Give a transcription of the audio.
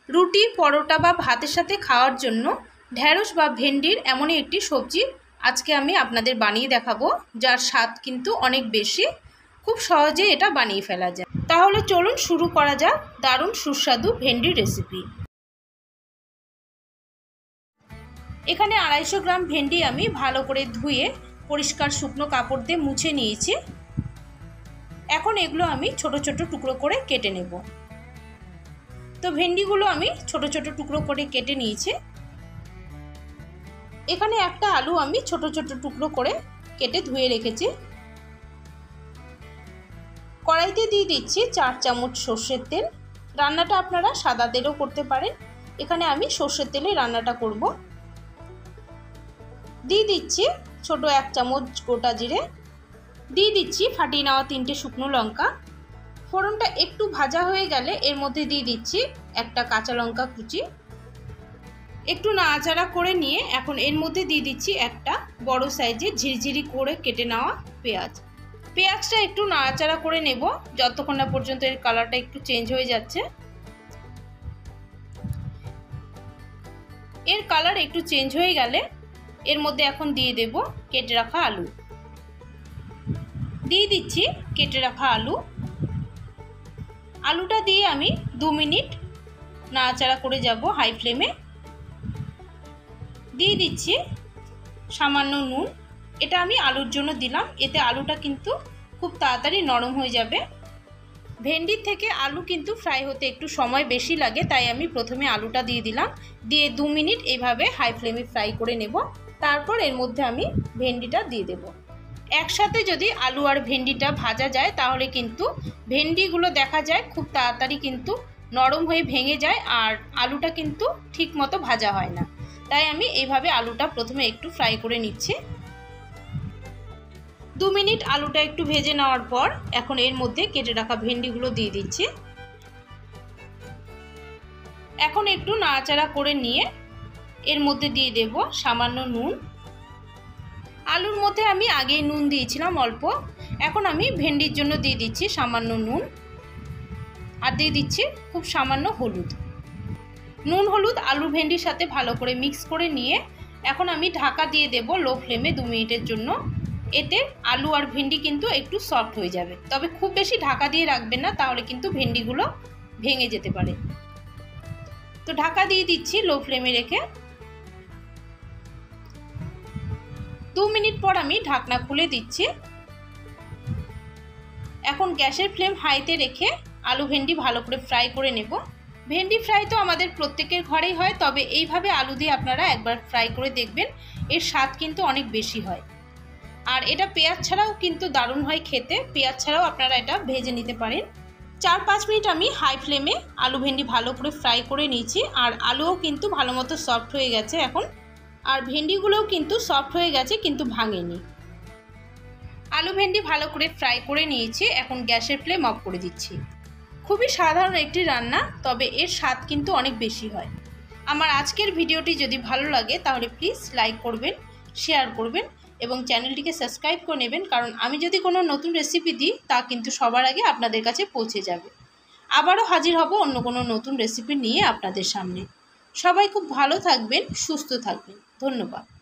রুটি, পরোটা বা ভাতের সাথে খাওয়ার জন্য ঢ্যাঁড়স বা ভেন্ডির এমনই একটি সবজি আজকে আমি আপনাদের বানিয়ে দেখাবো, যার স্বাদ কিন্তু অনেক বেশি। খুব সহজে এটা বানিয়ে ফেলা যায়। তাহলে চলুন শুরু করা যাক দারুণ সুস্বাদু ভেন্ডির রেসিপি। এখানে 250 গ্রাম ভেন্ডি আমি ভালো করে ধুয়ে পরিষ্কার শুকনো কাপড় দিয়ে মুছে নিয়েছি। এখন এগুলো আমি ছোট ছোট টুকরো করে কেটে নেব। তো ভেন্ডিগুলো আমি ছোট ছোট টুকরো করে কেটে নিয়েছি। এখানে একটা আলু আমি ছোট ছোট টুকরো করে কেটে ধুয়ে রেখেছি। কড়াইতে দিয়ে দিচ্ছি 4 চামচ সর্ষের তেল। রান্নাটা আপনারা সাদা তেলেও করতে পারেন, এখানে আমি সর্ষের তেলে রান্নাটা করব। দিয়ে দিচ্ছি ছোট 1 চামচ গোটা জিরে, দিয়ে দিচ্ছি ফাটিয়ে নেওয়া 3টে শুকনো লঙ্কা। ফোড়নটা একটু ভাজা হয়ে গেলে এর মধ্যে দিয়ে দিচ্ছি একটা কাঁচা লঙ্কা কুচি। একটু নাড়াচাড়া করে নিয়ে এখন এর মধ্যে দিয়ে দিচ্ছি একটা বড় সাইজের ঝিরিঝিরি করে কেটে নেওয়া পেঁয়াজ। পেঁয়াজটা একটু নাড়াচাড়া করে নেব যতক্ষণ না পর্যন্ত এর কালারটা একটু চেঞ্জ হয়ে যাচ্ছে। এর কালার একটু চেঞ্জ হয়ে গেলে এর মধ্যে এখন দিয়ে দেব কেটে রাখা আলু। দিয়ে দিচ্ছি কেটে রাখা আলু। আলুটা দিয়ে আমি 2 মিনিট নাড়াচাড়া করে যাব হাই ফ্লেমে। দিয়ে দিচ্ছি সামান্য নুন, এটা আমি আলুর জন্য দিলাম, এতে আলুটা কিন্তু খুব তাড়াতাড়ি নরম হয়ে যাবে। ভেন্ডির থেকে আলু কিন্তু ফ্রাই হতে একটু সময় বেশি লাগে, তাই আমি প্রথমে আলুটা দিয়ে দিলাম। দিয়ে 2 মিনিট এইভাবে হাই ফ্লেমে ফ্রাই করে নেব। তারপর এর মধ্যে আমি ভেন্ডিটা দিয়ে দেব। একসাথে যদি আলু আর ভেন্ডিটা ভাজা যায় তাহলে কিন্তু ভেন্ডিগুলো দেখা যায় খুব তাড়াতাড়ি কিন্তু নরম হয়ে ভেঙে যায়, আর আলুটা কিন্তু ঠিক মতো ভাজা হয় না। তাই আমি এইভাবে আলুটা প্রথমে একটু ফ্রাই করে নিচ্ছি। 2 মিনিট আলুটা একটু ভেজে নেওয়ার পর এখন এর মধ্যে কেটে রাখা ভেন্ডিগুলো দিয়ে দিচ্ছি। এখন একটু নাড়াচাড়া করে নিয়ে এর মধ্যে দিয়ে দেব সামান্য নুন। আলুর মধ্যে আমি আগেই নুন দিয়েছিলাম অল্প, এখন আমি ভেন্ডির জন্য দিয়ে দিচ্ছি সামান্য নুন, আর দিয়ে দিচ্ছি খুব সামান্য হলুদ। নুন হলুদ আলু ভেন্ডির সাথে ভালো করে মিক্স করে নিয়ে এখন আমি ঢাকা দিয়ে দেব লো ফ্লেমে 2 মিনিটের জন্য। এতে আলু আর ভেন্ডি কিন্তু একটু সফট হয়ে যাবে, তবে খুব বেশি ঢাকা দিয়ে রাখবেন না, তাহলে কিন্তু ভেন্ডিগুলো ভেঙে যেতে পারে। তো ঢাকা দিয়ে দিচ্ছি লো ফ্লেমে রেখে। 2 মিনিট পর আমি ঢাকনা খুলে দিচ্ছি। এখন গ্যাসের ফ্লেম হাইতে রেখে আলু ভেন্ডি ভালো করে ফ্রাই করে নেব। ভেন্ডি ফ্রাই তো আমাদের প্রত্যেকের ঘরেই হয়, তবে এইভাবে আলু দিয়ে আপনারা একবার ফ্রাই করে দেখবেন, এর স্বাদ কিন্তু অনেক বেশি হয়। আর এটা পেঁয়াজ ছাড়াও কিন্তু দারুণ হয় খেতে, পেঁয়াজ ছাড়াও আপনারা এটা ভেজে নিতে পারেন। 4-5 মিনিট আমি হাই ফ্লেমে আলু ভেন্ডি ভালো করে ফ্রাই করে নিয়েছি, আর আলুও কিন্তু ভালো মতো সফট হয়ে গেছে এখন, আর ভেন্ডিগুলোও কিন্তু সফট হয়ে গেছে কিন্তু ভাঙেনি। আলু ভেন্ডি ভালো করে ফ্রাই করে নিয়েছি, এখন গ্যাসের ফ্লেম অফ করে দিচ্ছি। খুবই সাধারণ একটি রান্না, তবে এর স্বাদ কিন্তু অনেক বেশি হয়। আমার আজকের ভিডিওটি যদি ভালো লাগে তাহলে প্লিজ লাইক করবেন, শেয়ার করবেন এবং চ্যানেলটিকে সাবস্ক্রাইব করে নেবেন, কারণ আমি যদি কোনো নতুন রেসিপি দিই তা কিন্তু সবার আগে আপনাদের কাছে পৌঁছে যাবে। আবারও হাজির হব অন্য কোনো নতুন রেসিপি নিয়ে আপনাদের সামনে। সবাই খুব ভালো থাকবেন, সুস্থ থাকবেন। ধন্যবাদ।